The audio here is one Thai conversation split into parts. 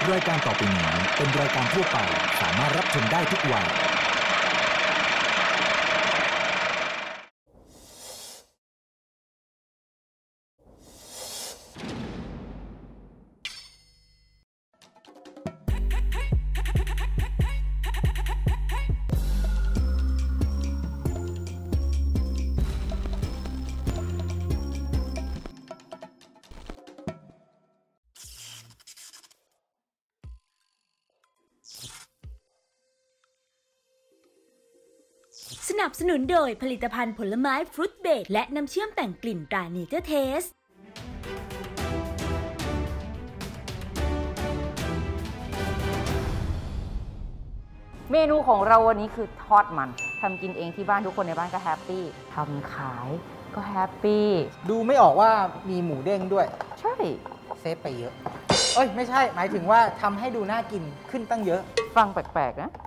รายการต่อไปนี้เป็นรายการทั่วไปสามารถรับชมได้ทุกวัยสนับสนุนโดยผลิตภัณฑ์ผลไม้ฟรุตเบรดและน้ำเชื่อมแต่งกลิ่นตราเนเจอร์เทสเมนูของเราวันนี้คือทอดมันทำกินเองที่บ้านทุกคนในบ้านก็แฮปปี้ทำขายก็แฮปปี้ดูไม่ออกว่ามีหมูเด้งด้วยใช่เซฟไปเยอะเอ้ยไม่ใช่หมายถึงว่าทำให้ดูน่ากินขึ้นตั้งเยอะฟังแปลกๆนะ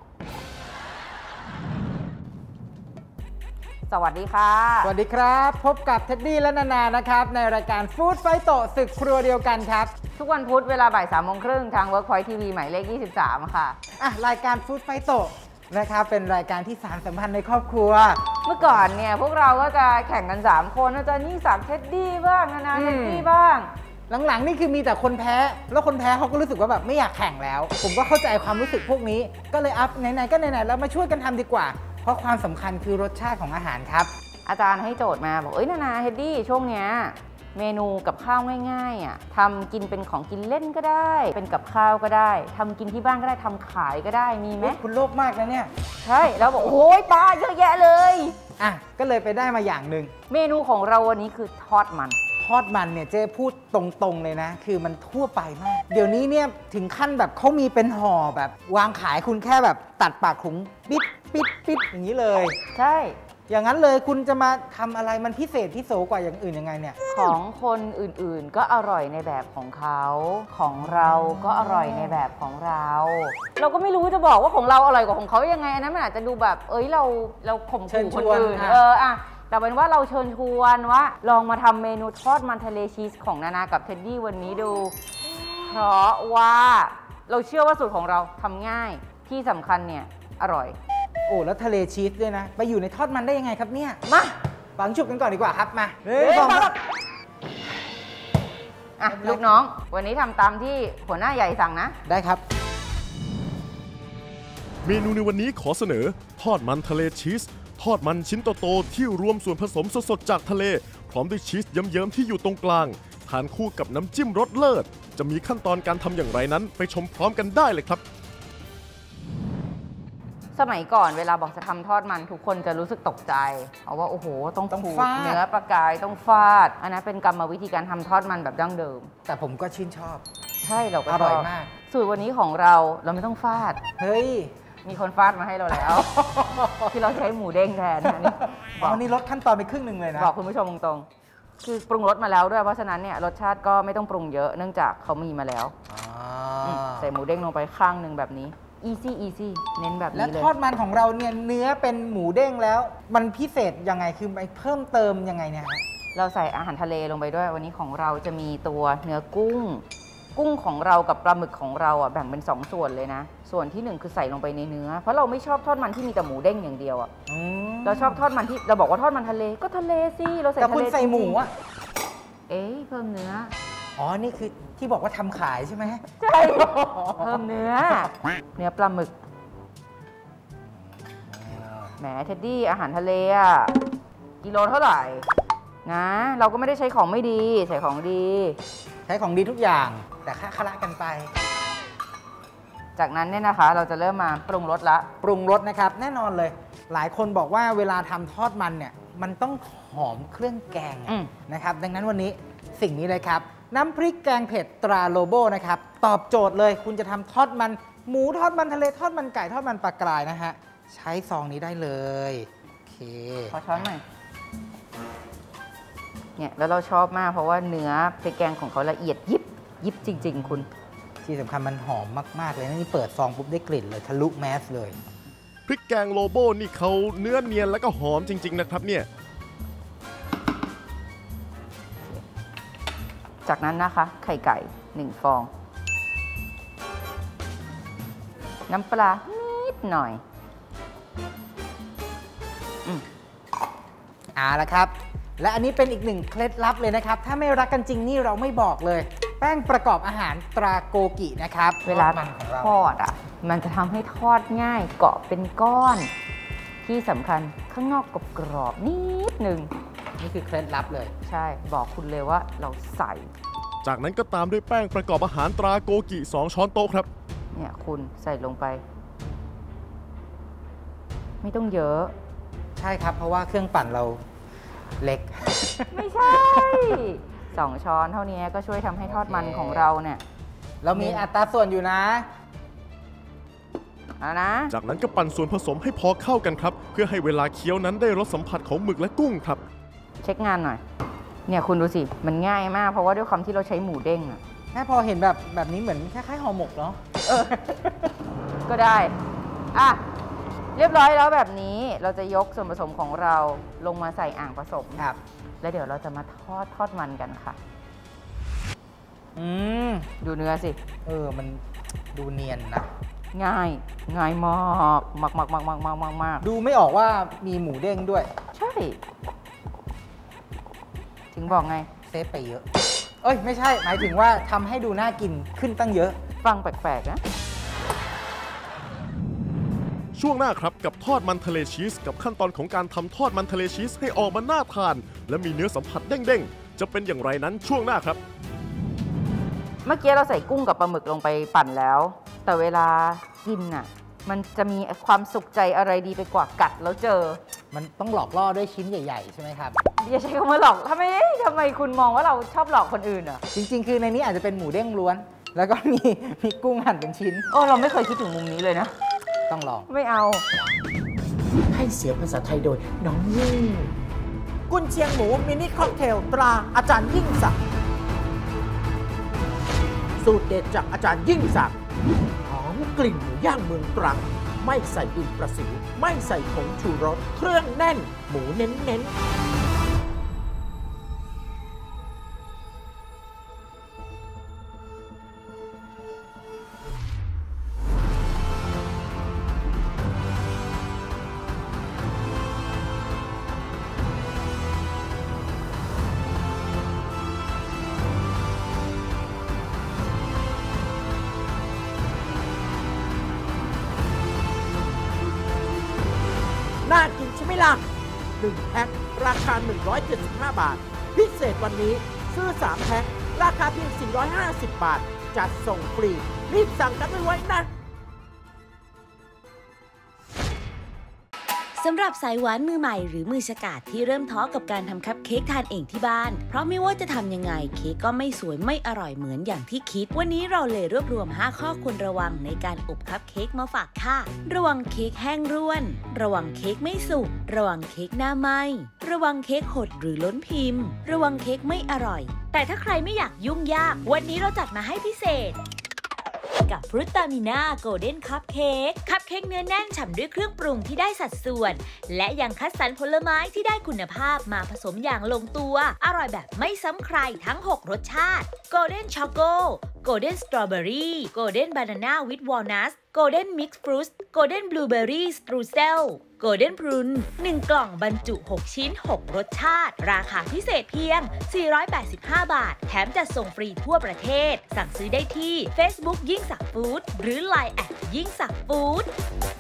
สวัสดีค่ะสวัสดีครับพบกับเท็ดดี้และนานานะครับในรายการฟู้ดไฟโตศึกครัวเดียวกันครับทุกวันพุธเวลาบ่าย 3:30 ทาง Workpoint TV หมายเลข 23 ค่ะรายการฟู้ดไฟโตนะครับเป็นรายการที่สานสัมพันธ์ในครอบครัวเมื่อก่อนเนี่ยพวกเราก็จะแข่งกัน3คนอาจารย์ยิ่งศักดิ์เท็ดดี้บ้างนานาเท็ดดี้บ้างหลังๆนี่คือมีแต่คนแพ้แล้วคนแพ้เขาก็รู้สึกว่าแบบไม่อยากแข่งแล้วผมก็เข้าใจความรู้สึกพวกนี้ก็เลยไหนๆก็ไหนๆแล้วมาช่วยกันทำดีกว่าเพราะความสำคัญคือรสชาติของอาหารครับอาจารย์ให้โจทย์มาบอกนานาเฮดดี้ช่วงเนี้ยเมนูกับข้าวง่ายๆอ่ะทำกินเป็นของกินเล่นก็ได้เป็นกับข้าวก็ได้ทำกินที่บ้านก็ได้ทำขายก็ได้มีไหมคุณโลภมากนะเนี่ยใช่แล้วบอกโอ้ยปลาเยอะแยะเลยก็เลยไปได้มาอย่างหนึ่งเมนูของเราวันนี้คือทอดมันเนี่ยเจ๊พูดตรงๆเลยนะคือมันทั่วไปมากเดี๋ยวนี้เนี่ยถึงขั้นแบบเขามีเป็นห่อแบบวางขายคุณแค่แบบตัดปากถุงปิดอย่างนี้เลยใช่อย่างนั้นเลยคุณจะมาทำอะไรมันพิเศษพิโสกว่าอย่างอื่นยังไงเนี่ยของคนอื่นๆก็อร่อยในแบบของเขาของเราก็อร่อยในแบบของเราก็ไม่รู้จะบอกว่าของเราอร่อยกว่าของเขายังไงอันนั้นมันอาจจะดูแบบเราข่มขู่คนอื่นแต่เป็นว่าเราเชิญชวนว่าลองมาทำเมนูทอดมันทะเลชีสของนานากับเท็ดดี้วันนี้ดูเพราะว่าเราเชื่อว่าสูตรของเราทำง่ายที่สำคัญเนี่ยอร่อยแล้วทะเลชีสด้วยนะไปอยู่ในทอดมันได้ยังไงครับเนี่ยมาฝังฉุบกันก่อนดีกว่าครับมาลูกน้องวันนี้ทำตามที่หัวหน้าใหญ่สั่งนะได้ครับเมนูในวันนี้ขอเสนอทอดมันทะเลชีสทอดมันชิ้นโตๆที่รวมส่วนผสมสดๆจากทะเลพร้อมด้วยชีสเยิ้มๆที่อยู่ตรงกลางทานคู่กับน้ำจิ้มรสเลิศจะมีขั้นตอนการทำอย่างไรนั้นไปชมพร้อมกันได้เลยครับสมัยก่อนเวลาบอกจะทำทอดมันทุกคนจะรู้สึกตกใจเพราะว่าโอ้โหต้องขูดเนื้อปลากายต้องฟาดอันนั้นเป็นกรรมวิธีการทำทอดมันแบบดั้งเดิมแต่ผมก็ชื่นชอบใช่เราก็อร่อยมากสูตรวันนี้ของเราไม่ต้องฟาดเฮ้ยมีคนฟาดมาให้เราแล้ว ที่เราใช้หมูเด้งแทนนี่ลดขั้นตอนไปครึ่งหนึ่งเลยนะบอกคุณผู้ชมตรงๆคือปรุงรสมาแล้วด้วยเพราะฉะนั้นเนี่ยรสชาติก็ไม่ต้องปรุงเยอะเนื่องจากเขามีมาแล้วใส่หมูเด้งลงไปข้างหนึ่งแบบนี้easy เน้นแบบนี้เลยและทอดมันของเราเนี่ยเนื้อเป็นหมูเด้งแล้วมันพิเศษยังไงคือไปเพิ่มเติมยังไงเนี่ยฮะเราใส่อาหารทะเลลงไปด้วยวันนี้ของเราจะมีตัวเนื้อกุ้งของเรากับปลาหมึกของเราแบ่งเป็น2ส่วนเลยนะส่วนที่1คือใส่ลงไปในเนื้อเพราะเราไม่ชอบทอดมันที่มีแต่หมูเด้งอย่างเดียวเราชอบทอดมันที่เราบอกว่าทอดมันทะเลก็ทะเลสิเราใส่ทะเลแต่คุณใส่หมูเพิ่มเนื้อนี่คือที่บอกว่าทำขายใช่ไหมใช่เพิ่มเนื้อปลาหมึกแหมเท็ดดี้อาหารทะเลกิโลเท่าไหร่นะเราก็ไม่ได้ใช้ของไม่ดีใช้ของดีทุกอย่างแต่ค่าคละกันไปจากนั้นเนี่ยนะคะเราจะเริ่มมาปรุงรสนะครับแน่นอนเลยหลายคนบอกว่าเวลาทำทอดมันเนี่ยมันต้องหอมเครื่องแกงนะครับดังนั้นวันนี้สิ่งนี้เลยครับน้ำพริกแกงเผ็ดตราโลโบนะครับตอบโจทย์เลยคุณจะทำทอดมันหมูทอดมันทะเลทอดมันไก่ทอดมันปลากรายนะฮะใช้ซองนี้ได้เลยโอเคขอช้อนหน่อยเนี่ยแล้วเราชอบมากเพราะว่าเนื้อพริกแกงของเขาละเอียดยิบจริงๆคุณที่สำคัญมันหอมมากๆเลยนะนี่เปิดซองปุ๊บได้กลิ่นเลยทะลุแมสเลยพริกแกงโลโบนี่เขาเนื้อเนียนแล้วก็หอมจริงๆนะครับเนี่ยจากนั้นนะคะไข่ไก่1 ฟองน้ำปลานิดหน่อยละครับและอันนี้เป็นอีกหนึ่งเคล็ดลับเลยนะครับถ้าไม่รักกันจริงนี่เราไม่บอกเลยแป้งประกอบอาหารตราโกกินะครับเวลาทอดอ่ะมันจะทำให้ทอดง่ายเกาะเป็นก้อนที่สำคัญข้างนอกกรอบๆนิดนึงนี่คือเคล็ดลับเลยใช่บอกคุณเลยว่าเราใส่จากนั้นก็ตามด้วยแป้งประกอบอาหารตราโกกิ2 ช้อนโต๊ะครับเนี่ยคุณใส่ลงไปไม่ต้องเยอะใช่ครับเพราะว่าเครื่องปั่นเราเล็กไม่ใช่2 ช้อนเท่านี้ก็ช่วยทำให้ทอดมันของเราเนี่ยเรามีอัตราส่วนอยู่นะจากนั้นก็ปั่นส่วนผสมให้พอเข้ากันครับเพื่อให้เวลาเคี้ยวนั้นได้รสสัมผัสของหมึกและกุ้งครับเช็คงานหน่อยเนี่ยคุณดูสิมันง่ายมากเพราะว่าด้วยความที่เราใช้หมูเด้งอะแค่พอเห็นแบบนี้เหมือนคล้ายๆห่อหมกเนาะก็ได้เรียบร้อยแล้วแบบนี้เราจะยกส่วนผสมของเราลงมาใส่อ่างผสมครับแล้วเดี๋ยวเราจะมาทอดมันกันค่ะดูเนื้อสิมันดูเนียนนะง่ายมากดูไม่ออกว่ามีหมูเด้งด้วยใช่ถึงบอกไงเซฟไปเยอะไม่ใช่หมายถึงว่าทำให้ดูน่ากินขึ้นตั้งเยอะฟังแปลกๆนะช่วงหน้าครับกับทอดมันทะเลชีสกับขั้นตอนของการทำทอดมันทะเลชีสให้ออกมาน่าทานและมีเนื้อสัมผัสเด้งๆจะเป็นอย่างไรนั้นช่วงหน้าครับเมื่อกี้เราใส่กุ้งกับปลาหมึกลงไปปั่นแล้วแต่เวลากินน่ะมันจะมีความสุขใจอะไรดีไปกว่ากัดแล้วเจอมันต้องหลอกล่อด้วยชิ้นใหญ่ๆใช่ไหมครับอย่าใช้คำว่าหลอกทำไมคุณมองว่าเราชอบหลอกคนอื่นอ่ะจริงๆคือในนี้อาจจะเป็นหมูเด้งล้วนแล้วก็มีกุ้งหั่นเป็นชิ้นเราไม่เคยคิดถึงมุมนี้เลยนะต้องลองไม่เอาให้เสียงภาษาไทยโดยน้องยิ่งกุนเชียงหมูมินิค็อกเทลตราอาจารย์ยิ่งศักดิ์สูตรเด็ดจากอาจารย์ยิ่งศักดิ์หอมกลิ่นหมูย่างเมืองตรังไม่ใส่ดินประสิวไม่ใส่ผงชูรสเครื่องแน่นหมูเน้นๆน่ากินใช่ไหมล่ะ1 แพ็คราคา175 บาทพิเศษวันนี้ซื้อ3 แพ็คราคาเพียง450 บาทจัดส่งฟรีรีบสั่งกันไว้นะสำหรับสายหวานมือใหม่หรือมือฉกาจที่เริ่มท้อกับการทำคัพเค้กทานเองที่บ้านเพราะไม่ว่าจะทำยังไงเค้กก็ไม่สวยไม่อร่อยเหมือนอย่างที่คิดวันนี้เราเลยรวบรวม5 ข้อควรระวังในการอบคัพเค้กมาฝากค่ะระวังเค้กแห้งร่วนระวังเค้กไม่สุกระวังเค้กหน้าไหม้ระวังเค้กหดหรือล้นพิมพ์ระวังเค้กไม่อร่อยแต่ถ้าใครไม่อยากยุ่งยากวันนี้เราจัดมาให้พิเศษกับฟรุตตามิน่าโกลเด้นคัพเค้กเนื้อแน่นฉ่ำด้วยเครื่องปรุงที่ได้สัดส่วนและยังคัดสรรผลไม้ที่ได้คุณภาพมาผสมอย่างลงตัวอร่อยแบบไม่ซ้ำใครทั้ง6 รสชาติโกลเด้นช็อกโกโกลเด้นสตรอเบอรี่โกลเด้นบานาน่าวิดวอลนัทโกลเด้นมิกซ์ฟรุตโกลเด้นบลูเบอร์รี่สตรูเซลโกลเด้นพรุน1 กล่องบรรจุ6 ชิ้น6 รสชาติราคาพิเศษเพียง485 บาทแถมจัดส่งฟรีทั่วประเทศสั่งซื้อได้ที่ Facebook ยิ่งศักดิ์ฟู้ดหรือ LINE@ ยิ่งศักดิ์ฟู้ด